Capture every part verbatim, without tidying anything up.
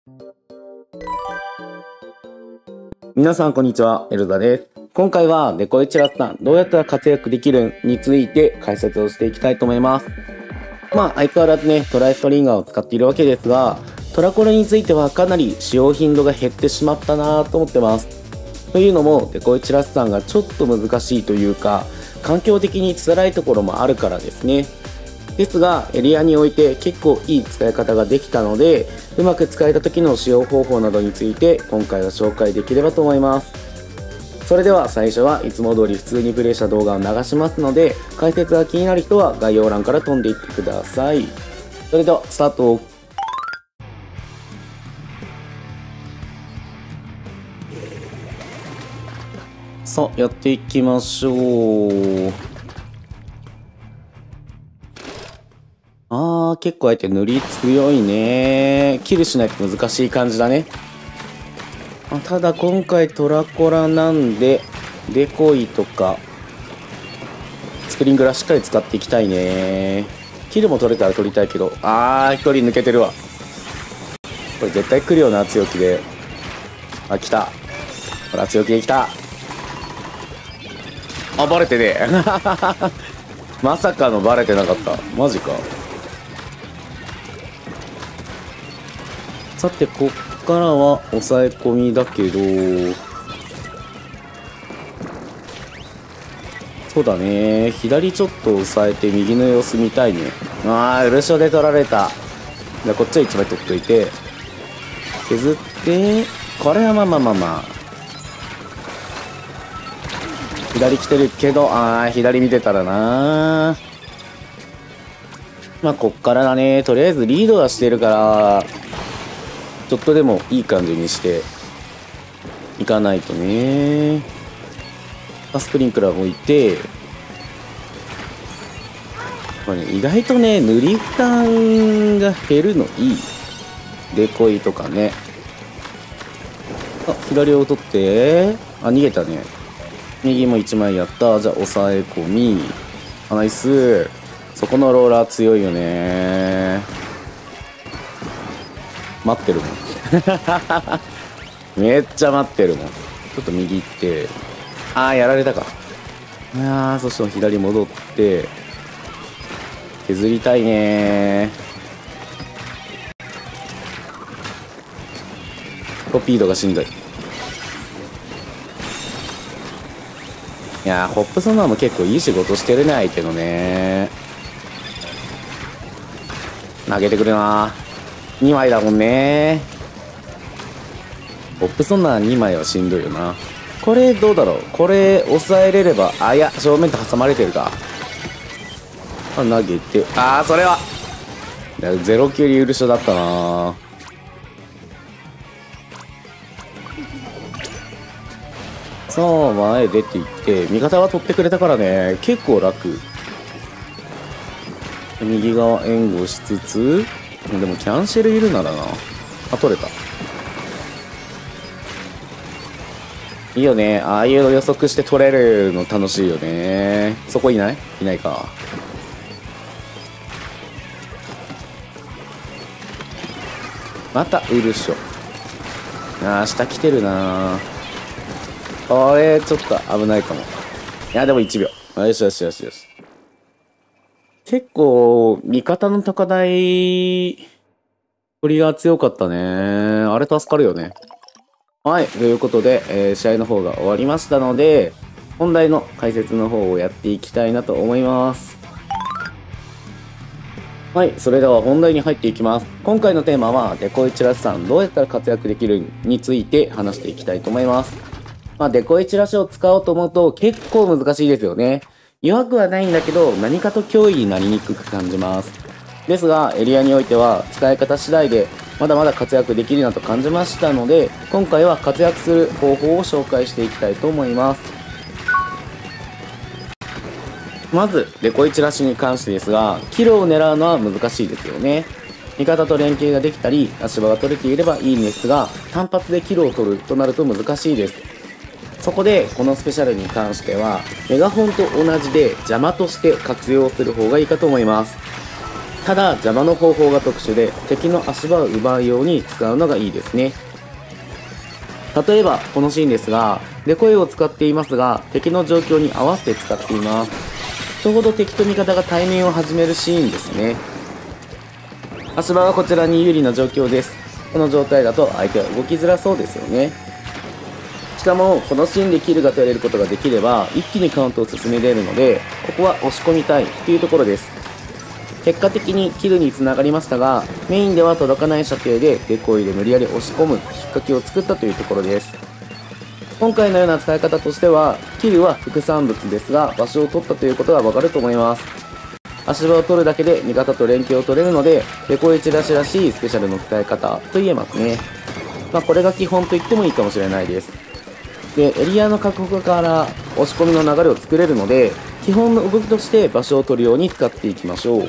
皆さんこんにちは、エルザです。今回はデコイチラスさんどうやったら活躍できるについて解説をしていきたいと思います。まあ相変わらずね、トライストリンガーを使っているわけですが、トラコレについてはかなり使用頻度が減ってしまったなと思ってます。というのも、デコイチラスさんがちょっと難しいというか、環境的に辛いところもあるからですね。ですが、エリアにおいて結構いい使い方ができたので、うまく使えた時の使用方法などについて今回は紹介できればと思います。それでは最初はいつも通り普通にプレイした動画を流しますので、解説が気になる人は概要欄から飛んでいってください。それではスタート。さあやっていきましょう。あー結構あえて塗り強いね。キルしないと難しい感じだね。あただ今回トラコラなんでデコイとかスプリングラーしっかり使っていきたいね。キルも取れたら取りたいけど、あー一人抜けてるわ。これ絶対来るよな、強気で。あ来た、ほら強気で来た。あバレてねまさかのバレてなかった。マジか。さてこっからは抑え込みだけど、そうだね、左ちょっと押さえて右の様子見たいね。あーウルショで取られた。じゃあこっちはいちまい取っといて削って、これはまあまあまあまあ左来てるけど、あー左見てたらな。まあこっからだね。とりあえずリードはしてるからちょっとでもいい感じにしていかないとね。スプリンクラー置いて、これ、ね、意外とね塗り負担が減るのいい。デコイとかね。あ左を取って、あ逃げたね。右もいちまいやった。じゃあ抑え込み、あナイス。そこのローラー強いよね。待ってるもんめっちゃ待ってるもん。ちょっと右行って、あーやられたか。あーそして左戻って削りたいね。コピードがしんどい。いやーホップソナーも結構いい仕事してるね、相手のね。投げてくるな。にまいだもんね。ホップソナーにまいはしんどいよな。これどうだろう。これ抑えれれば、あいや正面と挟まれてるか。あ投げて、あーそれはゼロキュリウルショだったな。さあ前出ていって、味方は取ってくれたからね、結構楽。右側援護しつつ、でもキャンセルいるならな。あ取れた。いいよね、ああいうの予測して取れるの楽しいよね。そこいないいないか。またウルショ。あー下来てるな。これちょっと危ないかも。いやでもいちびょう。よしよしよしよし。結構味方の高台取りが強かったね。あれ助かるよね。はいということで、えー、試合の方が終わりましたので、本題の解説の方をやっていきたいなと思います。はい、それでは本題に入っていきます。今回のテーマはデコイチラシさんどうやったら活躍できるについて話していきたいと思います。まあ、デコイチラシを使おうと思うと結構難しいですよね。弱くはないんだけど何かと脅威になりにくく感じます。ですがエリアにおいては使い方次第でまだまだ活躍できるなと感じましたので、今回は活躍する方法を紹介していきたいと思います。まずデコイチラシに関してですが、キルを狙うのは難しいですよね。味方と連携ができたり足場が取れていればいいんですが、単発でキルを取るとなると難しいです。そこでこのスペシャルに関してはメガホンと同じで邪魔として活用する方がいいかと思います。 ただ邪魔の方法が特殊で敵の足場を奪うように使うのがいいですね。例えばこのシーンですが、デコイを使っていますが敵の状況に合わせて使っています。ちょうど敵と味方が対面を始めるシーンですね。足場はこちらに有利な状況です。この状態だと相手は動きづらそうですよね。しかもこのシーンでキルが取れることができれば一気にカウントを進めれるので、ここは押し込みたいというところです。結果的にキルにつながりましたが、メインでは届かない射程でデコイで無理やり押し込むきっかけを作ったというところです。今回のような使い方としては、キルは副産物ですが場所を取ったということがわかると思います。足場を取るだけで味方と連携を取れるので、デコイチラシらしいスペシャルの使い方と言えますね。まあこれが基本と言ってもいいかもしれないです。で、エリアの確保から押し込みの流れを作れるので、基本の動きとして場所を取るように使っていきましょう。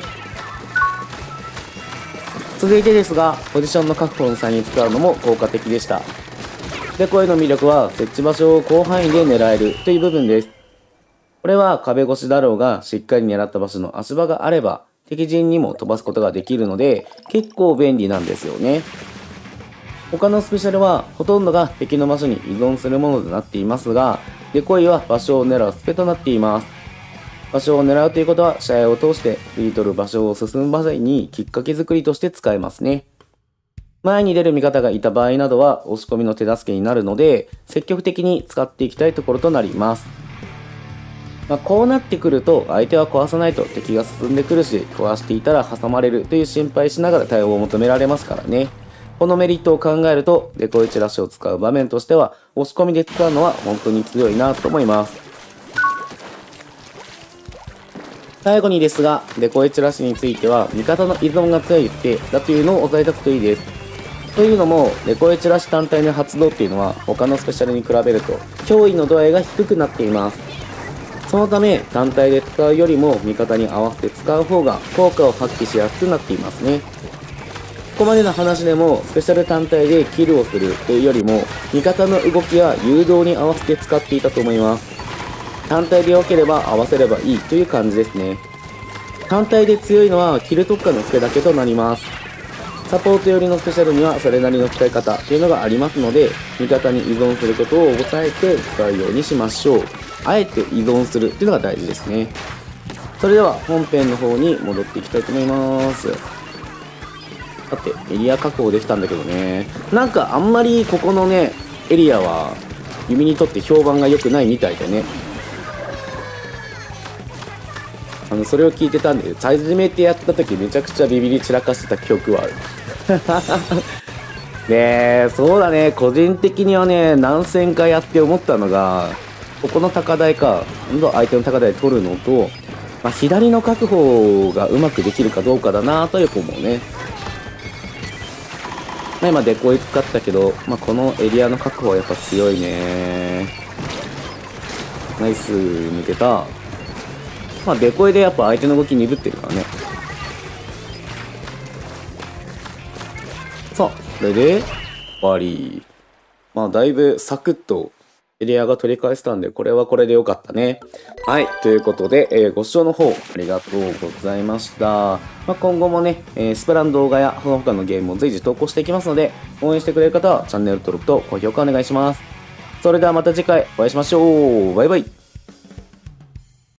続いてですが、ポジションの確保の際に使うのも効果的でした。デコイの魅力は設置場所を広範囲で狙えるという部分です。これは壁越しだろうがしっかり狙った場所の足場があれば敵陣にも飛ばすことができるので結構便利なんですよね。他のスペシャルはほとんどが敵の場所に依存するものとなっていますが、デコイは場所を狙うスペとなっています。場所を狙うということは試合を通して吸い取る場所を進む場所にきっかけ作りとして使えますね。前に出る味方がいた場合などは押し込みの手助けになるので積極的に使っていきたいところとなります。まあ、こうなってくると相手は壊さないと敵が進んでくるし、壊していたら挟まれるという心配しながら対応を求められますからね。このメリットを考えるとデコイチラシを使う場面としては押し込みで使うのは本当に強いなと思います。最後にですが、デコイチラシについては味方の依存が強い手だというのを押さえておくといいです。というのもデコイチラシ単体の発動っていうのは他のスペシャルに比べると脅威の度合いが低くなっています。そのため単体で使うよりも味方に合わせて使う方が効果を発揮しやすくなっていますね。ここまでの話でもスペシャル単体でキルをするというよりも味方の動きや誘導に合わせて使っていたと思います。単体で良ければ合わせればいいという感じですね。単体で強いのはキル特化のスペだけとなります。サポート寄りのスペシャルにはそれなりの使い方というのがありますので、味方に依存することを抑えて使うようにしましょう。あえて依存するっていうのが大事ですね。それでは本編の方に戻っていきたいと思います。だってエリア確保できたんだけどね、なんかあんまりここのねエリアは弓にとって評判が良くないみたいでね、あのそれを聞いてたんで初めてやった時めちゃくちゃビビり散らかしてた記憶はあるねえ、そうだね、個人的にはね何戦かやって思ったのが、ここの高台か今度相手の高台取るのと、まあ、左の確保がうまくできるかどうかだなとよく思うね。まあ、今デコイ使ったけど、まあ、このエリアの確保はやっぱ強いね。ナイス抜けた。まあデコイでやっぱ相手の動き鈍ってるからね。さあこれで終わり。まあだいぶサクッとエリアが取り返せたんで、これはこれで良かったね。はい、ということで、えー、ご視聴の方ありがとうございました。まあ、今後もね、えー、スプラの動画やその他のゲームを随時投稿していきますので、応援してくれる方はチャンネル登録と高評価お願いします。それではまた次回お会いしましょう。バイバイ。